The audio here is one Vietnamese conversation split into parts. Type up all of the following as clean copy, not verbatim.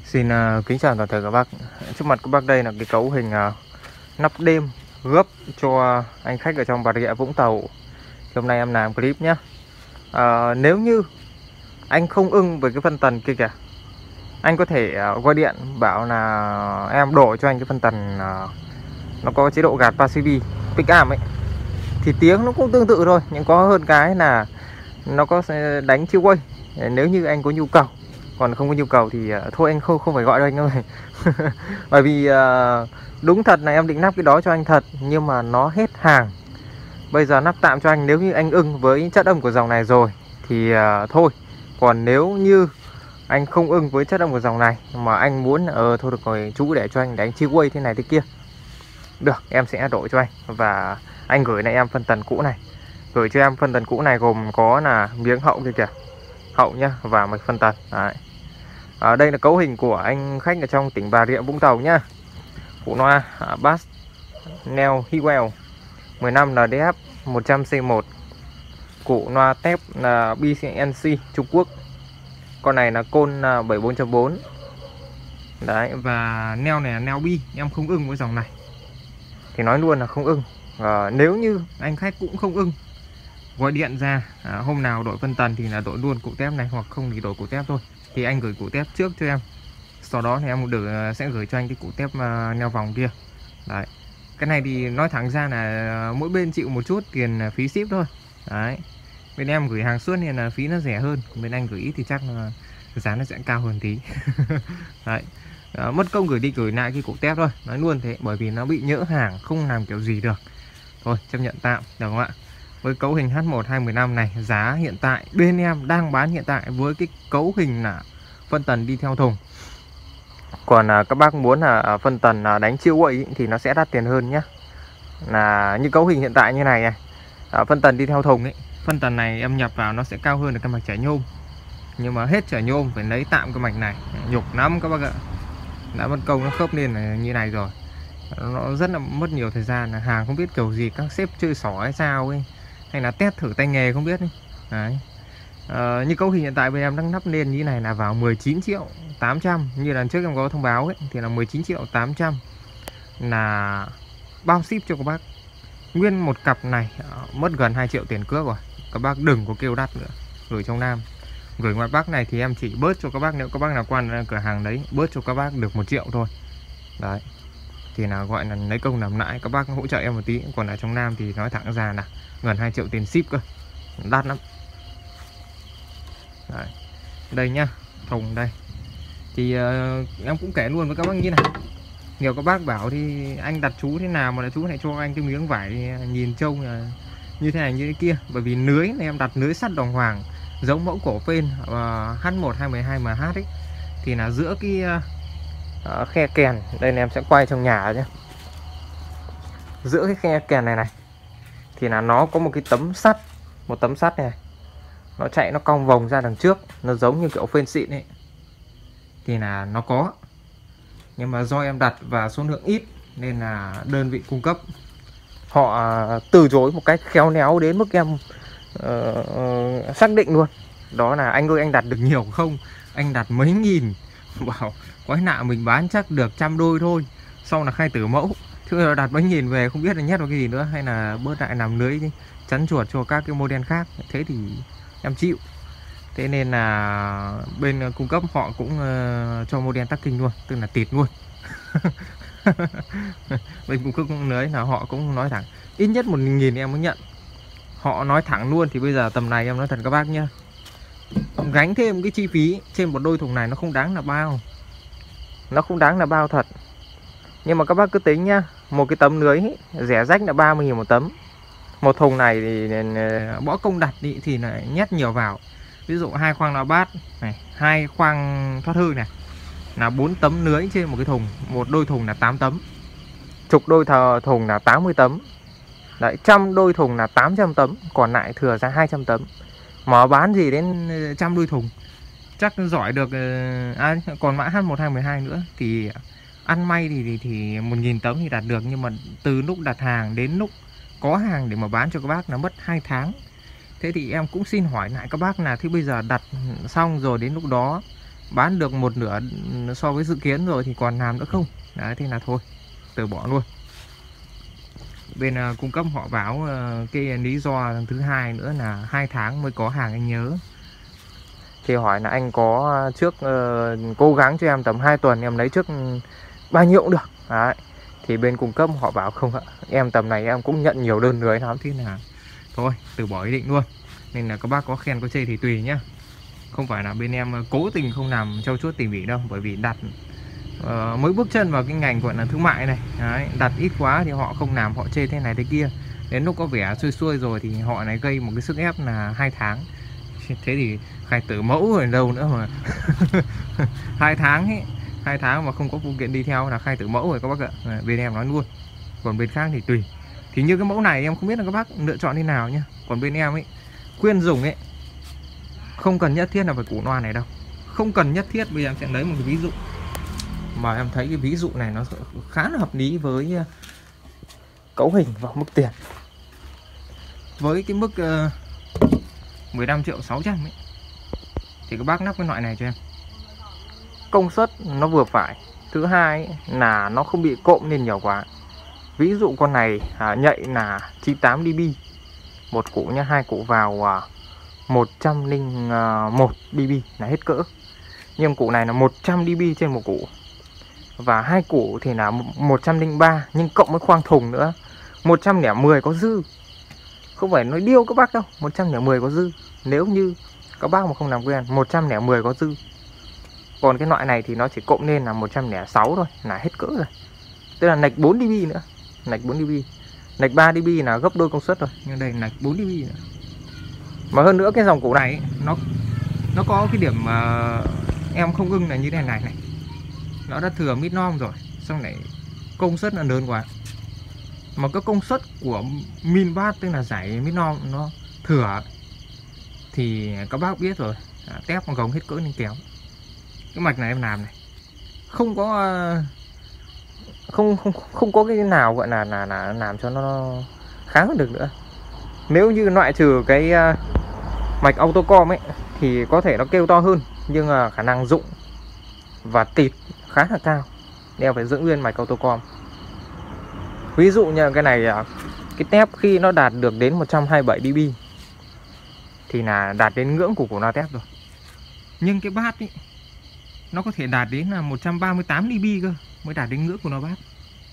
Xin kính chào toàn thể các bác. Trước mặt các bác đây là cái cấu hình nắp đêm gấp cho anh khách ở trong Bà Rịa Vũng Tàu. Thì hôm nay em làm clip nhé. Nếu như anh không ưng với cái phân tần kia kìa, anh có thể gọi điện bảo là em đổi cho anh cái phân tần nó có chế độ gạt passive pick arm ấy. Thì tiếng nó cũng tương tự thôi, nhưng có hơn cái là nó có đánh chiêu quay nếu như anh có nhu cầu. Còn không có nhu cầu thì thôi anh không phải gọi cho anh đâu này. Bởi vì đúng thật là em định nắp cái đó cho anh thật, nhưng mà nó hết hàng. Bây giờ nắp tạm cho anh, nếu như anh ưng với chất âm của dòng này rồi thì thôi. Còn nếu như anh không ưng với chất âm của dòng này mà anh muốn thôi được rồi chú để cho anh đánh chiêu quay thế này thế kia, được, em sẽ đổi cho anh. Và anh gửi lại em phân tần cũ này. Gửi cho em phân tần cũ này gồm có là miếng hậu kia kìa, hậu nhá, và mạch phân tần. Đấy. Đây là cấu hình của anh khách ở trong tỉnh Bà Rịa Vũng Tàu nhá. Phụ loa bass Neo Hewell 15 LDF 100C1. Cụ loa tép là BCNC Trung Quốc. Con này là côn 74.4. Đấy, và neo này là neo bi. Em không ưng với dòng này thì nói luôn là không ưng. Nếu như anh khách cũng không ưng, gọi điện ra hôm nào đổi phân tần thì là đổi luôn cụ tép này, hoặc không thì đổi cụ tép thôi. Thì anh gửi cụ tép trước cho em, sau đó thì em sẽ gửi cho anh cái cụ tép neo vòng kia. Đấy, cái này thì nói thẳng ra là mỗi bên chịu một chút tiền phí ship thôi. Đấy, bên em gửi hàng suốt nên là phí nó rẻ hơn, bên anh gửi ít thì chắc là giá nó sẽ cao hơn tí. Đấy, mất công gửi đi gửi lại cái cụ tép thôi, nói luôn thế, bởi vì nó bị nhỡ hàng, không làm kiểu gì được. Thôi chấp nhận tạm, được không ạ? Với cấu hình H1 215 này, giá hiện tại bên em đang bán hiện tại với cái cấu hình là phân tần đi theo thùng. Còn các bác muốn là phân tần đánh chiêu quậy thì nó sẽ đắt tiền hơn nhé. Là như cấu hình hiện tại như này này, phân tần đi theo thùng ấy, phân tần này em nhập vào nó sẽ cao hơn được cái mạch chảy nhôm. Nhưng mà hết chảy nhôm phải lấy tạm cái mạch này, nhục lắm các bác ạ. Đã mất công nó khớp lên là như này rồi, nó rất là mất nhiều thời gian. Là hàng không biết kiểu gì, các sếp chơi xỏ hay sao ấy, hay là test thử tay nghề không biết ấy. Đấy. Như cấu hình hiện tại bên em đang nắp lên như này là vào 19 triệu 800. Như lần trước em có thông báo ấy, thì là 19 triệu 800 là bao ship cho các bác. Nguyên một cặp này mất gần 2 triệu tiền cước rồi. Các bác đừng có kêu đắt nữa. Gửi trong Nam, gửi ngoài Bắc này thì em chỉ bớt cho các bác, nếu các bác nào quan cửa hàng đấy, bớt cho các bác được 1 triệu thôi. Đấy, thì là gọi là lấy công làm lãi, các bác hỗ trợ em một tí. Còn ở trong Nam thì nói thẳng ra là gần 2 triệu tiền ship cơ, đắt lắm. Đấy. Đây nhá, thùng đây thì em cũng kể luôn với các bác như này. Nhiều các bác bảo thì anh đặt chú thế nào mà là chú này cho anh cái miếng vải nhìn trông là như thế này như thế kia. Bởi vì lưới này em đặt lưới sắt đồng hoàng giống mẫu cổ phên H1 212 MH ấy, thì là giữa cái khe kèn đây này, em sẽ quay trong nhà nhé. Giữa cái khe kèn này này thì là nó có một cái tấm sắt, một tấm sắt này, nó chạy nó cong vòng ra đằng trước, nó giống như kiểu phên xịn ấy, thì là nó có. Nhưng mà do em đặt và số lượng ít nên là đơn vị cung cấp họ từ chối một cách khéo léo đến mức em xác định luôn. Đó là anh ơi anh đặt được nhiều không, anh đặt mấy nghìn, bảo quái nạ mình bán chắc được 100 đôi thôi, sau là khai tử mẫu, chứ đặt mấy nghìn về không biết là nhét vào cái gì nữa, hay là bớt lại làm lưới đi, chắn chuột cho các cái model khác. Thế thì em chịu. Thế nên là bên cung cấp họ cũng cho model tắc kinh luôn, tức là tịt luôn. Bên cung cấp lưới là họ cũng nói thẳng ít nhất 1.000 em mới nhận. Họ nói thẳng luôn. Thì bây giờ tầm này em nói thật các bác nhá, gánh thêm cái chi phí trên một đôi thùng này nó không đáng là bao. Nó không đáng là bao thật. Nhưng mà các bác cứ tính nhá, một cái tấm lưới ấy, rẻ rách là 30.000 một tấm. Một thùng này thì bỏ công đặt thì lại nhét nhiều vào. Ví dụ 2 khoang lao bát này, 2 khoang thoát hư này, là 4 tấm lưới trên một cái thùng. Một đôi thùng là 8 tấm, chục đôi thùng là 80 tấm. Đấy, 100 đôi thùng là 800 tấm, còn lại thừa ra 200 tấm. Mà bán gì đến 100 đôi thùng, chắc giỏi được. Còn mã H1 212 nữa thì ăn may thì 1.000 tấm thì đạt được. Nhưng mà từ lúc đặt hàng đến lúc có hàng để mà bán cho các bác là mất 2 tháng. Thế thì em cũng xin hỏi lại các bác là thế bây giờ đặt xong rồi đến lúc đó bán được một nửa so với dự kiến rồi thì còn làm nữa không. Đấy, thế là thôi từ bỏ luôn. Bên cung cấp họ báo cái lý do thứ hai nữa là 2 tháng mới có hàng anh nhớ. Thì hỏi là anh có trước cố gắng cho em tầm 2 tuần em lấy trước bao nhiêu cũng được. Đấy. Thì bên cung cấp họ bảo không ạ, em tầm này em cũng nhận nhiều đơn người lắm, thế là thôi từ bỏ ý định luôn. Nên là các bác có khen có chê thì tùy nhá. Không phải là bên em cố tình không làm trau chuốt tỉ mỉ đâu. Bởi vì đặt mới bước chân vào cái ngành gọi là thương mại này. Đấy, đặt ít quá thì họ không làm, họ chê thế này thế kia. Đến lúc có vẻ xuôi xuôi rồi thì họ lại gây một cái sức ép là 2 tháng. Thế thì khai tử mẫu rồi đâu nữa mà 2 tháng ấy, 2 tháng mà không có phụ kiện đi theo là khai tử mẫu rồi các bác ạ. Bên em nói luôn. Còn bên khác thì tùy. Thì như cái mẫu này em không biết là các bác lựa chọn thế nào nhá. Còn bên em ấy, khuyên dùng ấy, không cần nhất thiết là phải củ loa này đâu. Không cần nhất thiết. Bây giờ em sẽ lấy một cái ví dụ mà em thấy cái ví dụ này nó khá là hợp lý với cấu hình và mức tiền. Với cái mức 15.600.000 ấy, thì các bác lắp cái loại này cho em. Công suất nó vừa phải. Thứ hai ấy, là nó không bị cộm lên nhiều quá. Ví dụ con này nhạy là 98 dB một củ nhá, 2 củ vào 101 dB là hết cỡ. Nhưng củ này là 100 dB trên một củ. Và 2 củ thì là 103, nhưng cộng với khoang thùng nữa 110 có dư. Không phải nói điêu các bác đâu, 110 có dư. Nếu như các bác mà không làm quen, 110 có dư. Còn cái loại này thì nó chỉ cộng lên là 106 thôi, là hết cỡ rồi. Tức là nạch 4 dB nữa. Nạch 4 dB. Nạch 3 dB là gấp đôi công suất rồi. Nhưng đây nạch 4 dB nữa. Mà hơn nữa cái dòng củ này nó có cái điểm em không ưng là như thế này này. Nó đã thừa mít non rồi, xong này công suất là lớn quá. Mà cái công suất của min watt, tức là giải mít non nó thừa, thì các bác biết rồi, tép con gồng hết cỡ nên kéo. Cái mạch này em làm này không có không có cái nào gọi là làm cho nó kháng hơn được nữa. Nếu như loại trừ cái mạch autocom ấy thì có thể nó kêu to hơn, nhưng khả năng dụng và tịt khá là cao. Đeo phải giữ nguyên mạch autocom. Ví dụ như cái này, cái tép khi nó đạt được đến 127 dB thì là đạt đến ngưỡng của loa tép rồi. Nhưng cái bass ấy, nó có thể đạt đến là 138 dB cơ mới đạt đến ngưỡng của nó bass.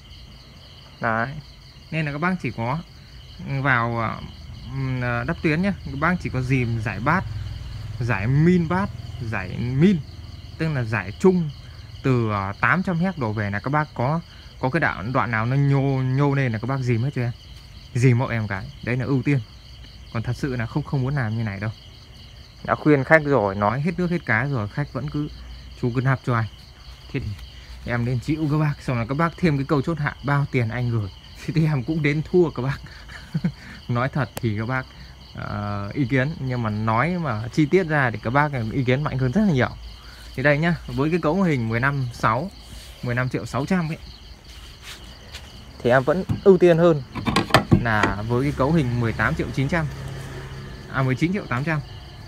Đấy. Nên là các bác chỉ có vào đắp tuyến nhé, các bác chỉ có dìm giải bass, giải min bass, giải min, tức là giải chung từ 800 Hz đổ về là các bác có cái đoạn nào nó nhô lên là các bác dìm hết cho em. Dìm hộ em cái. Đấy là ưu tiên. Còn thật sự là không muốn làm như này đâu. Đã khuyên khách rồi, nói hết nước hết cá rồi, khách vẫn cứ chú cứ nạp cho anh. Thế thì em nên chịu các bác. Xong là các bác thêm cái câu chốt hạ bao tiền anh gửi thì em cũng đến thua các bác. Nói thật thì các bác ý kiến, nhưng mà nói mà chi tiết ra thì các bác ý kiến mạnh hơn rất là nhiều. Thì đây nhá, với cái cấu hình 15.600.000 ấy, thì em vẫn ưu tiên hơn là với cái cấu hình 18.900.000, 19.800.000.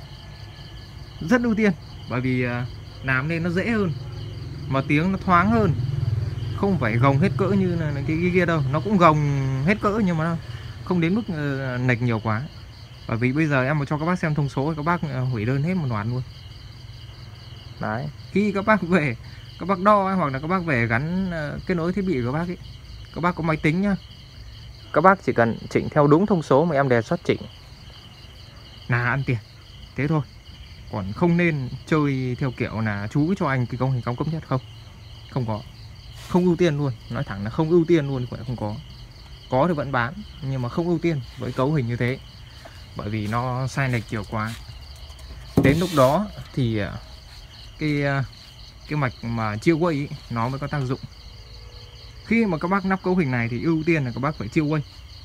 Rất ưu tiên, bởi vì làm nên nó dễ hơn, mà tiếng nó thoáng hơn, không phải gồng hết cỡ như là cái kia đâu. Nó cũng gồng hết cỡ nhưng mà không đến mức nệch nhiều quá. Bởi vì bây giờ em mà cho các bác xem thông số, các bác hủy đơn hết một loạt luôn. Đấy, khi các bác về, các bác đo hoặc là các bác về gắn kết nối thiết bị của các bác ấy, các bác có máy tính nhá, các bác chỉ cần chỉnh theo đúng thông số mà em đề xuất chỉnh là ăn tiền. Thế thôi. Còn không nên chơi theo kiểu là chú cho anh cái cấu hình cao cấp nhất. Không có. Không ưu tiên luôn. Nói thẳng là không ưu tiên luôn. Không có. Có thì vẫn bán, nhưng mà không ưu tiên với cấu hình như thế. Bởi vì nó sai lệch nhiều quá. Đến lúc đó thì cái mạch mà chia quay ấy, nó mới có tác dụng. Khi mà các bác lắp cấu hình này thì ưu tiên là các bác phải chia quay.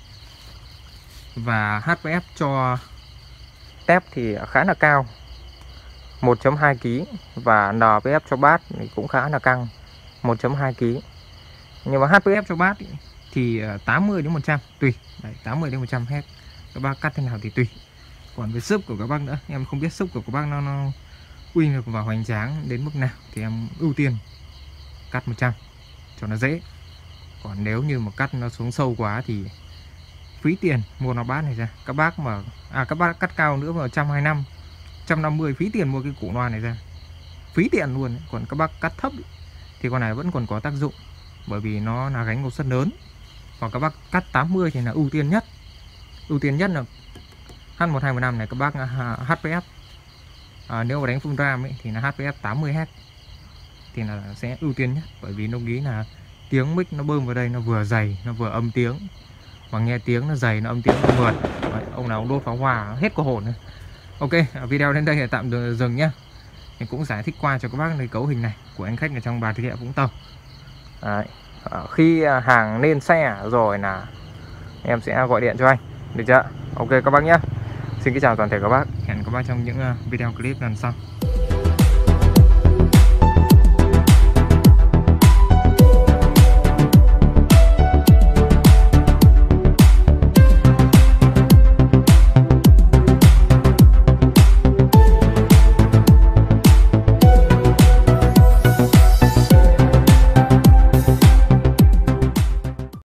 Và HPF cho tép thì khá là cao, 1.2 kg, và NPF cho bass thì cũng khá là căng, 1.2 kg. Nhưng mà HPF cho bass thì 80 đến 100 tùy. Đấy, 80 đến 100 Hz. Các bác cắt thế nào thì tùy. Còn với sub của các bác nữa, em không biết sub của các bác uy lực và hoành tráng đến mức nào thì em ưu tiên cắt 100 cho nó dễ. Còn nếu như mà cắt nó xuống sâu quá thì phí tiền mua nó bát này ra. Các bác mà các bác cắt cao nữa mà 125, 150 phí tiền mua cái củ loa này ra, phí tiền luôn. Còn các bác cắt thấp thì con này vẫn còn có tác dụng, bởi vì nó là gánh công suất lớn. Còn các bác cắt 80 thì là ưu tiên nhất. Ưu tiên nhất là H1215 này các bác HPF. Nếu mà đánh full ram ấy, thì là HPF 80Hz thì là sẽ ưu tiên nhất, bởi vì nó nghĩ là tiếng mic nó bơm vào đây nó vừa dày, nó vừa âm tiếng, và nghe tiếng nó dày, nó âm tiếng nó mượt. Đấy, ông nào đốt pháo hoa hết có hồn. Ok, video đến đây là tạm dừng nhá. Mình cũng giải thích qua cho các bác cái cấu hình này của anh khách ở trong Bà Rịa Vũng Tàu. Đấy, khi hàng lên xe rồi là em sẽ gọi điện cho anh, được chưa? Ok các bác nhé. Xin kính chào toàn thể các bác. Hẹn các bác trong những video clip lần sau.